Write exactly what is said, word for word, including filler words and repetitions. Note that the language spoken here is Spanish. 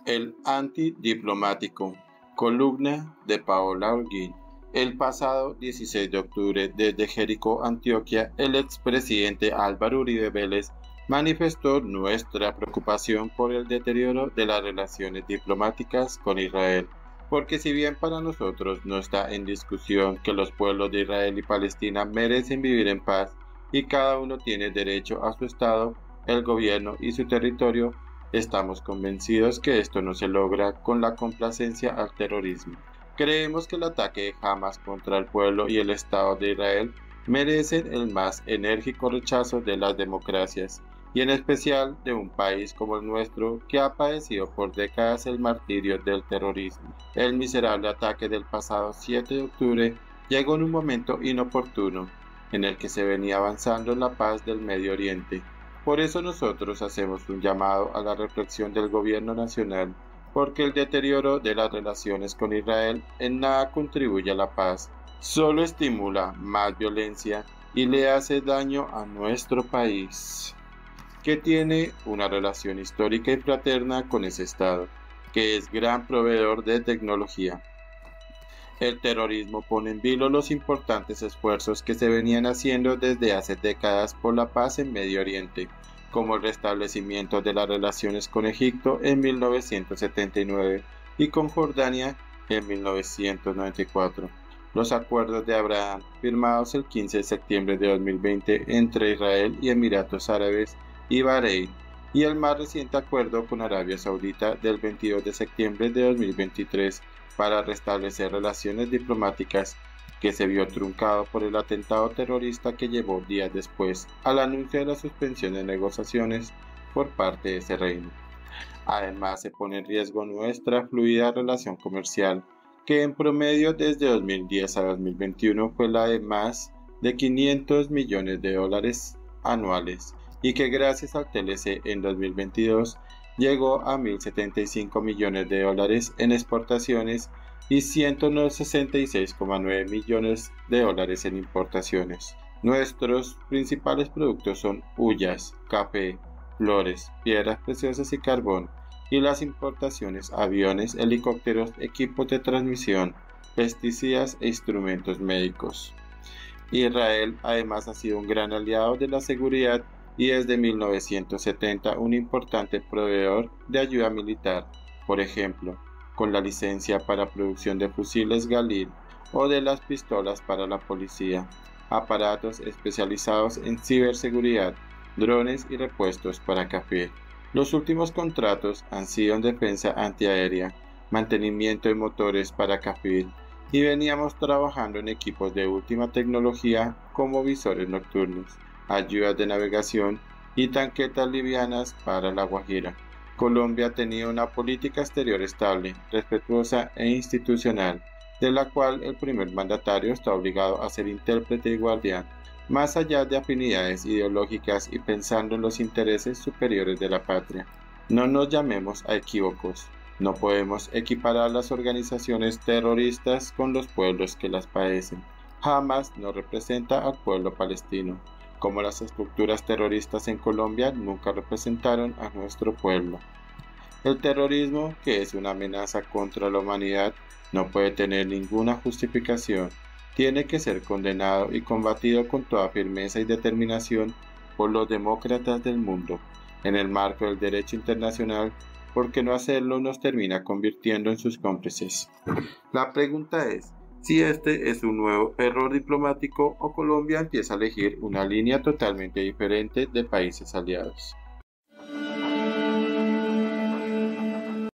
El antidiplomático, columna de Paola Holguín. El pasado dieciséis de octubre, desde Jericó, Antioquia, el expresidente Álvaro Uribe Vélez manifestó nuestra preocupación por el deterioro de las relaciones diplomáticas con Israel, porque si bien para nosotros no está en discusión que los pueblos de Israel y Palestina merecen vivir en paz y cada uno tiene derecho a su Estado, el gobierno y su territorio, estamos convencidos que esto no se logra con la complacencia al terrorismo. Creemos que el ataque de Hamas contra el pueblo y el Estado de Israel merecen el más enérgico rechazo de las democracias, y en especial de un país como el nuestro que ha padecido por décadas el martirio del terrorismo. El miserable ataque del pasado siete de octubre llegó en un momento inoportuno, en el que se venía avanzando en la paz del Medio Oriente. Por eso nosotros hacemos un llamado a la reflexión del gobierno nacional, porque el deterioro de las relaciones con Israel en nada contribuye a la paz, solo estimula más violencia y le hace daño a nuestro país, que tiene una relación histórica y fraterna con ese Estado, que es gran proveedor de tecnología. El terrorismo pone en vilo los importantes esfuerzos que se venían haciendo desde hace décadas por la paz en Medio Oriente, como el restablecimiento de las relaciones con Egipto en mil novecientos setenta y nueve y con Jordania en mil novecientos noventa y cuatro. Los acuerdos de Abraham, firmados el quince de septiembre de dos mil veinte entre Israel y Emiratos Árabes y Bahrein, y el más reciente acuerdo con Arabia Saudita del veintidós de septiembre de dos mil veintitrés para restablecer relaciones diplomáticas, que se vio truncado por el atentado terrorista que llevó días después al anuncio de la suspensión de negociaciones por parte de ese reino. Además, se pone en riesgo nuestra fluida relación comercial, que en promedio desde dos mil diez a dos mil veintiuno fue la de más de quinientos millones de dólares anuales, y que gracias al T L C en dos mil veintidós llegó a mil setenta y cinco millones de dólares en exportaciones y ciento sesenta y seis coma nueve millones de dólares en importaciones. Nuestros principales productos son huyas, café, flores, piedras preciosas y carbón, y las importaciones aviones, helicópteros, equipos de transmisión, pesticidas e instrumentos médicos. Israel además ha sido un gran aliado de la seguridad y desde mil novecientos setenta un importante proveedor de ayuda militar, por ejemplo, con la licencia para producción de fusiles Galil o de las pistolas para la policía, aparatos especializados en ciberseguridad, drones y repuestos para Kafir. Los últimos contratos han sido en defensa antiaérea, mantenimiento de motores para Kafir, y veníamos trabajando en equipos de última tecnología como visores nocturnos, ayudas de navegación y tanquetas livianas para La Guajira. Colombia tenía una política exterior estable, respetuosa e institucional, de la cual el primer mandatario está obligado a ser intérprete y guardián, más allá de afinidades ideológicas y pensando en los intereses superiores de la patria. No nos llamemos a equívocos. No podemos equiparar las organizaciones terroristas con los pueblos que las padecen. Hamas no representa al pueblo palestino, como las estructuras terroristas en Colombia nunca representaron a nuestro pueblo. El terrorismo, que es una amenaza contra la humanidad, no puede tener ninguna justificación. Tiene que ser condenado y combatido con toda firmeza y determinación por los demócratas del mundo, en el marco del derecho internacional, porque no hacerlo nos termina convirtiendo en sus cómplices. La pregunta es, si este es un nuevo error diplomático o Colombia empieza a elegir una línea totalmente diferente de países aliados.